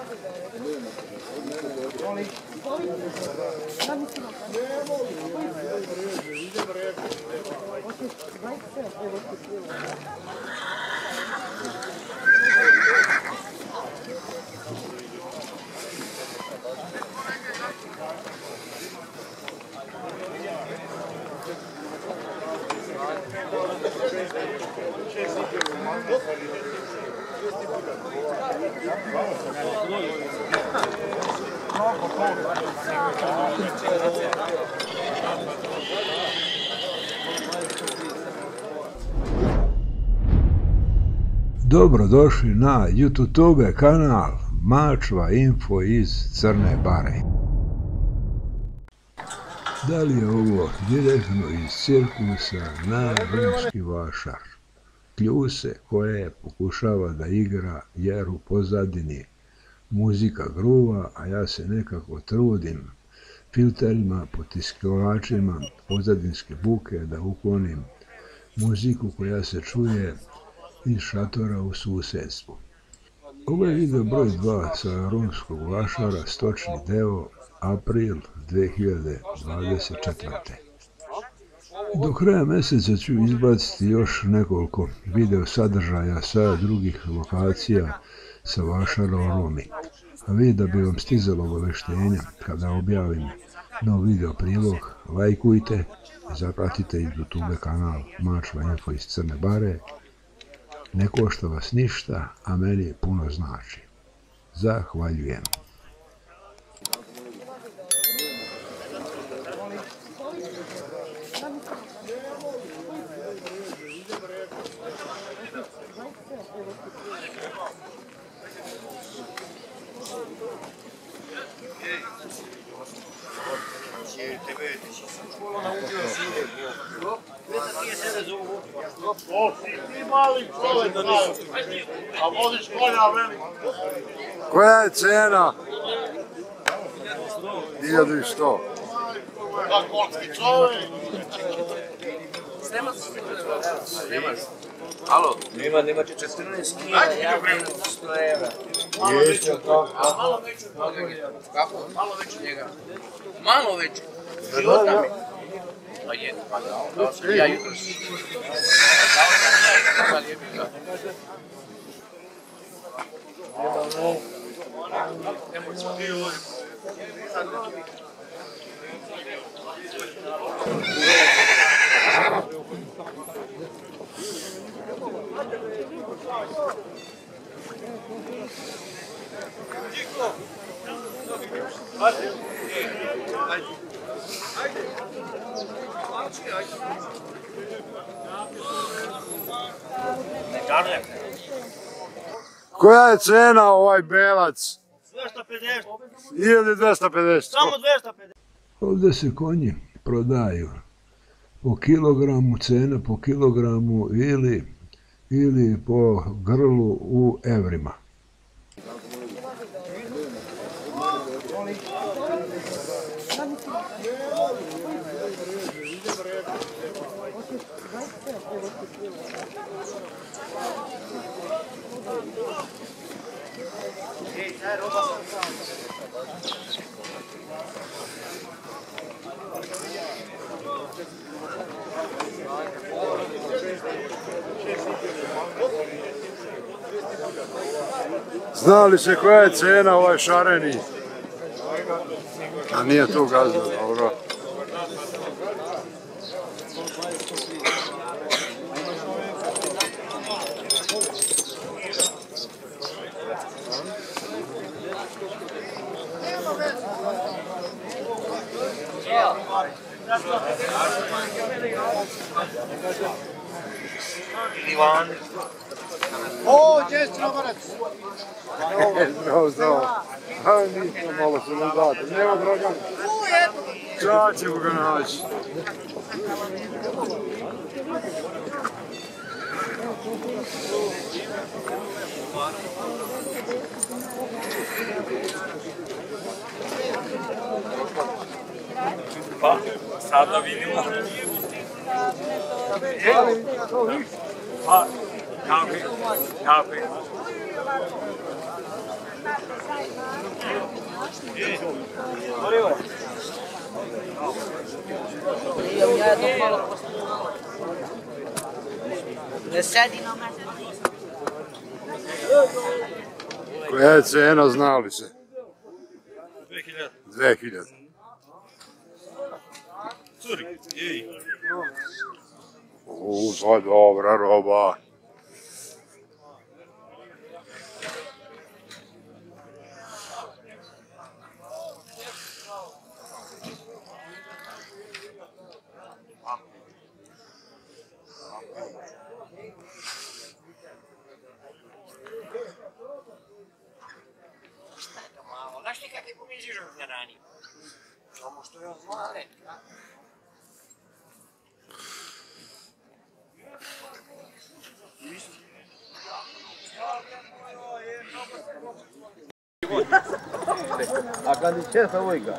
Dobrodošli na YouTube kanal Mačva Info iz Crne Bare. Da li je ovo direktno iz cirkusa na Vrnjski Vašar? Kljuse koje pokušava da igra jer u pozadini muzika gruva, a ja se nekako trudim filterima, potiskivačima pozadinske buke da uklonim muziku koja se čuje iz šatora u susjedstvu. Ovo je video broj 2 sa Vrnjskog Vašara, stočni deo, april 2024. Do kraja mjeseca ću izbaciti još nekoliko video sadržaja sa drugih lokacija sa Vašara Romi. A vi da bi vam stizalo obaveštenja kada objavim nov video prilog, lajkujte, zapratite i YouTube kanal Mačva Info iz Crne Bare. Ne košta vas ništa, a meni puno znači. Zahvaljujem. Koja je cena? 1100. Alo, nema će 14 kila, ja imam 100 evra. Jeće to? Malo veću od njega. Kako? Malo veću od njega. Malo veću. Života mi. Pa je, dao sam ja jutros. Dao sam ja jutros, ali je bila. Nemoj se ti ovo. Koja je cena ovaj belac? 250. Ili 250? Samo 250. Ovdje se konji prodaju po kilogramu, cena po kilogramu ili po grlu u evrima. Zna li se koja je cena ovaj šareni? A nije tu gazda, dobro. Ivan. O, gdje je Strobarac? Znao. A nisam, malo se nam dati. Nema Dragan. Ča ćemo ga naći. Pa, sada vidimo. Pa, kafe. Ne sedi na mene. Koja je cena, znali se? 2000. To dobra roba. Znaš ti kakve pomiziš na rani? Samo što je on male. A kad će sa vojka?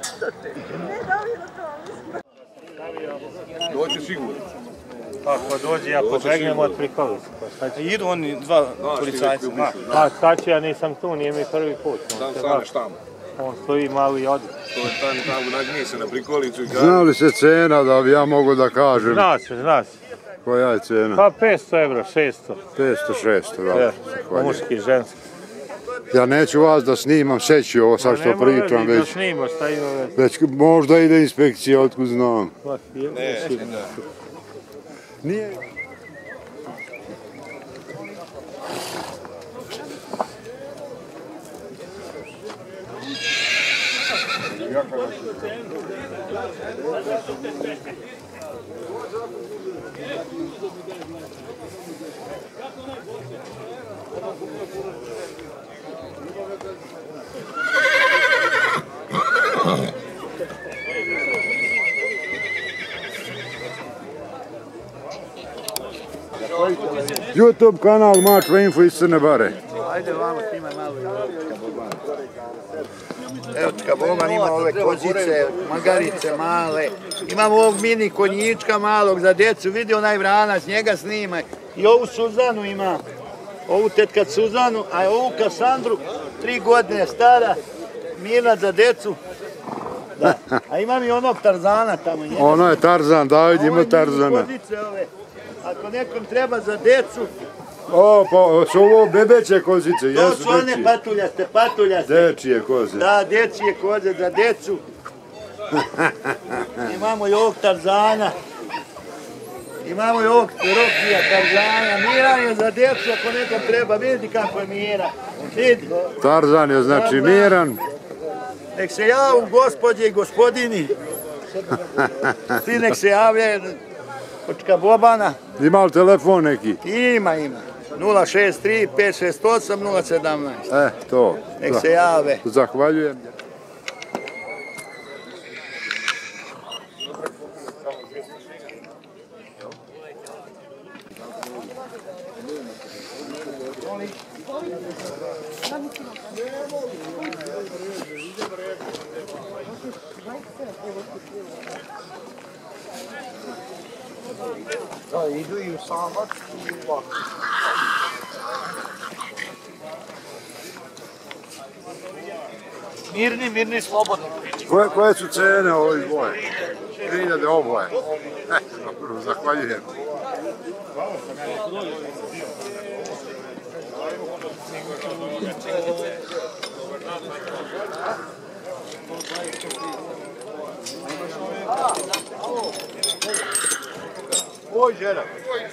Dođe sigurno. Ako dođe, ja pobegnem od prikolice. Idu oni dva policajca. Pa sad ću, ja nisam tu, nije mi prvi put. Tam staneš tamo. On stoji mali i odi. To je tamo, nagnije se na prikolicu i kaže... Zna li se cena da bi ja mogu da kažem? Zna se. Koja je cena? Pa 500 evra, 600. 500, 600, da. Muški, ženski. Ja neću vas da snimam, seći ovo sad što pričam, da snimaš, šta ima već. već možda ide inspekcija, otkud znam. Nije. YouTube kanal Mačva Info iz Crne Bare. Ajde vamo snimaj malo. Evo Kaboban ima ove kozice, magarice male. Imamo ovog mini konjička malog za djecu. Vidi onaj vranac, njega snimaj. I ovu Suzanu ima. Ovu tetka Suzanu, a ovu Kasandru, 3 godine stara. Mirna za djecu. Da. A imam i onog Tarzana tamo. Ono je Tarzan, David ima Tarzana. Ako nekom treba za djecu, O, pa su ovo bebeće kozice, jesu to su one patuljaste. Dečije koze. Da, dječje koze za djecu. Imamo i ovog Tarzana. Imamo i ovog Rokija Tarzana. Miran je za djecu ako nekom treba. Vidi kako je Miran. Vidi. Tarzan je znači miran. Nek se javu gospođe i gospodini. Svi nek se javljaju. Kočka Bobana. Ima li telefon neki? Ima. 063 568 017. To. Nek se jave. Zahvaljujem. Idu i u samac i u ovako. Mirni, slobodni. Koje su cene ovih boje? 3000 oboje. Zahvaljujem. Oj, žena.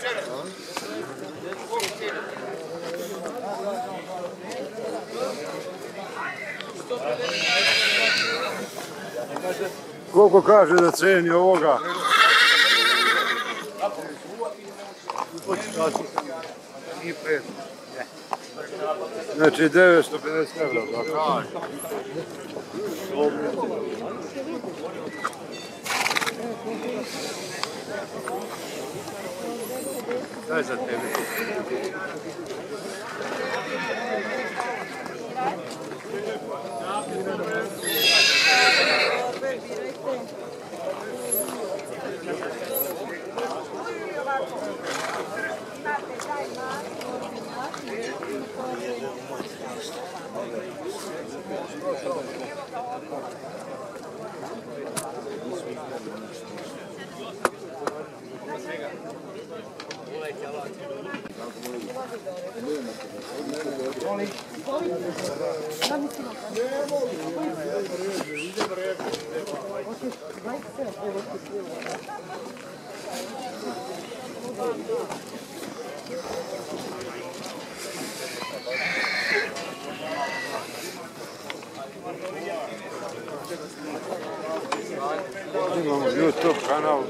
Koliko kaže da ceni ovoga? Znači 950 evra. Daj za tebe. Imamo YouTube kanal,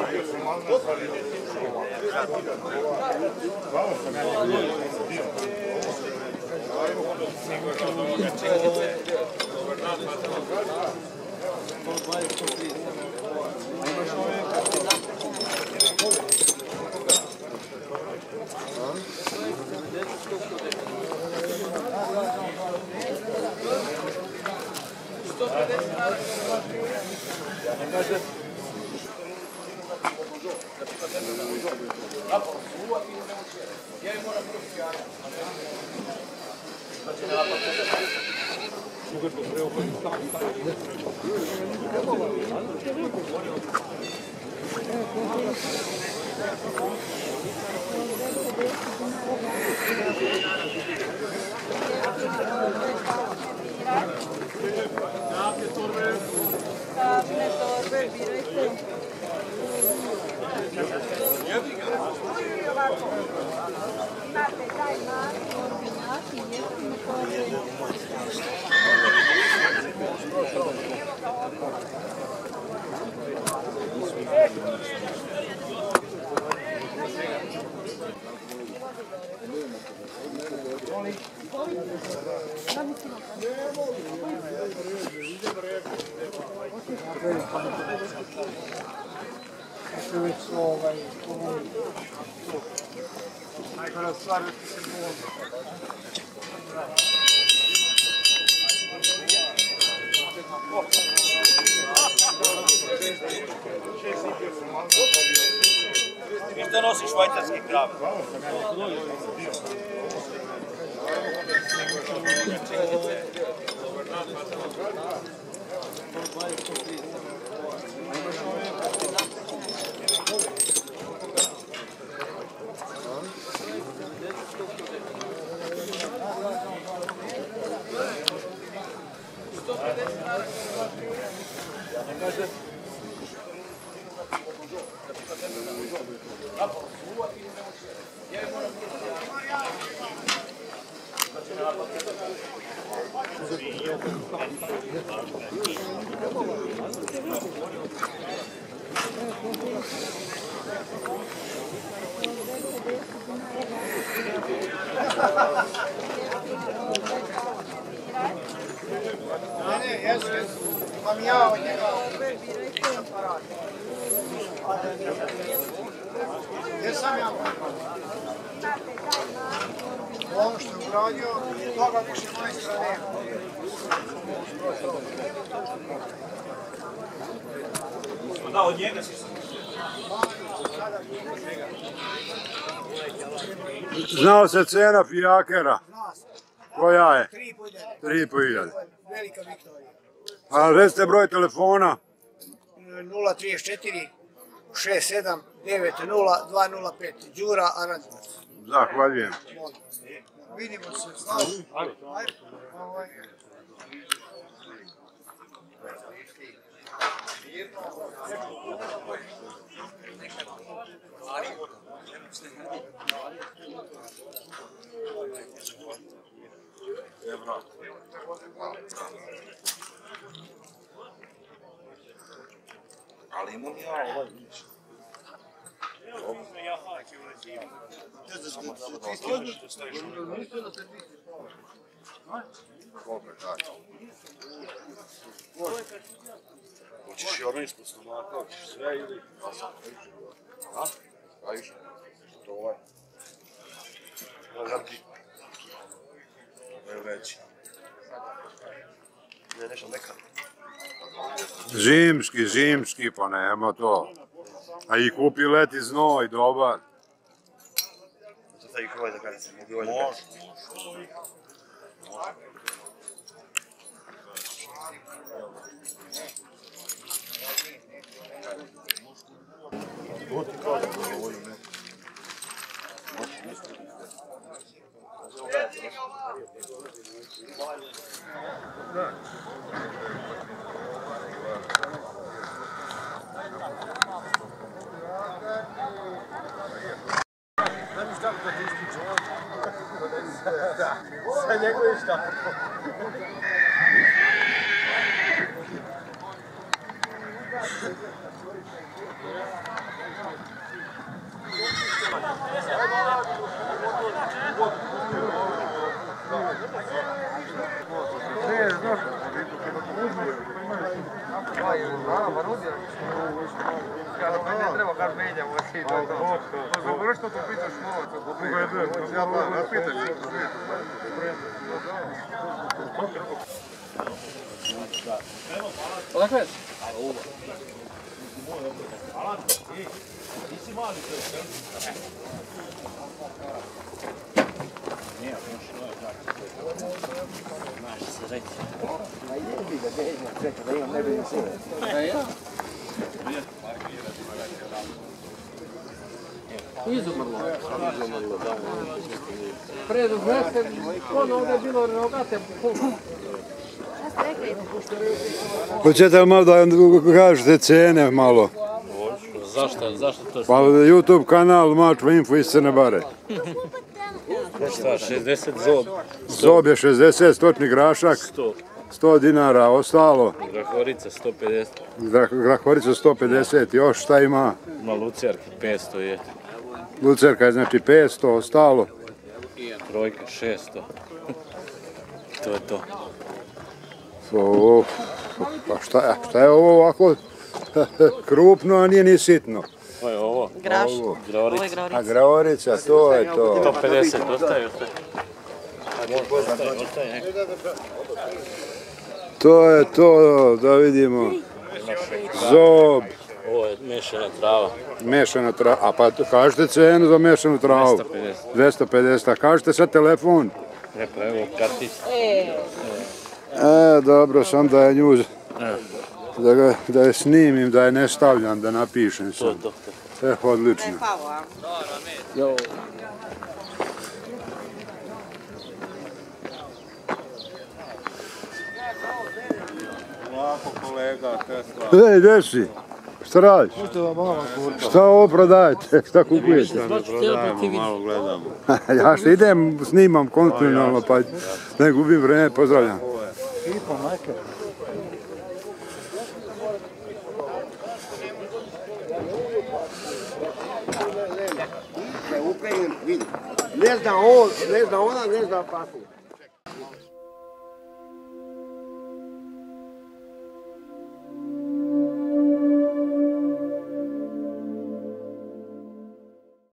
Što nosi švajcarski krav? Imam ja od njega. Gdje sam ja? Ono što je uradio, toga više majstra nema. Da, od njega si sam. Znao se cena fijakera? Zna se. Koja je? 3.500. 3.500. Velika Viktorija. A recite broj telefona? 034 67 90 205. Đura Aranđevac. Zahvaljujem. Vidimo se. Ajde. Ali imam ja ovaj nič. Hoćeš i ono ispod stomaka, hoćeš sve ili... A? Ajde. To ovaj. Veliki. Ovo je veći. Ne, nešto neka. Zimski, pa nema to. A i kupi leti znoj, dobar. To taj ovaj da kada se mogu ovaj da kada se. Sa njegovim štapom. Ne treba kad menjamo svi to. Dobro što tu pitaš novac. Odakle je? Izumrlo. Preduznese, ono ovdje je bilo rogate. Hoćete li malo da kažete cene malo? Zašto to? Pa YouTube kanal Mačva Info iz Crne Bare. Šta, 60 zob? Zob je 60, stočni grašak 100 dinara, ostalo. Grahorica 150. Grahorica 150, još šta ima? Ma lucerki 500 je. Lucerka je znači 500, ostalo. Trojka 600. To je to. Pa šta je ovo ovako krupno, a nije ni sitno? Ovo je ovo. Graš. Gravorica. A gravorica, to je to. 150, ostaje. Ostaje. To je to, da vidimo. Zob. Ovo je mešana trava. Mešana trava, a pa kažete cenu za mešanu travu? 250. 250, a kažete sad telefon? Ne, pa evo kartic. Dobro, sam da je nju, da je snimim, da je ne stavljam, da napišem sam. Odlično. Ovako kolega, Tesla. Ej, gdje si? Šta radiš? Šta ovo prodajete? Šta kupujete? Malo gledamo. Ja što idem, snimam kontinualno, pa ne gubim vreme, pozdravljam. Ne zna on, ne zna ona, ne zna pasu.